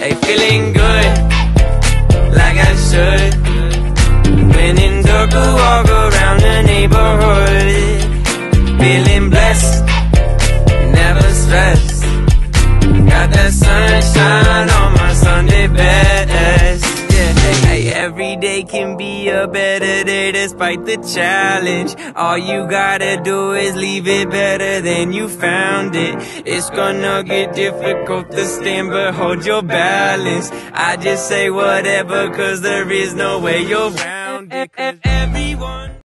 Hey, feeling good, like I should. When in dark, walk around the neighborhood. Feeling blessed, never stressed. Got that sunshine on my Sunday best. Yeah, hey, every day can be a better day despite the challenge. All you gotta do is leave it better than you found it. It's gonna get difficult to stand, but hold your balance. I just say whatever, cause there is no way you're round it. Everyone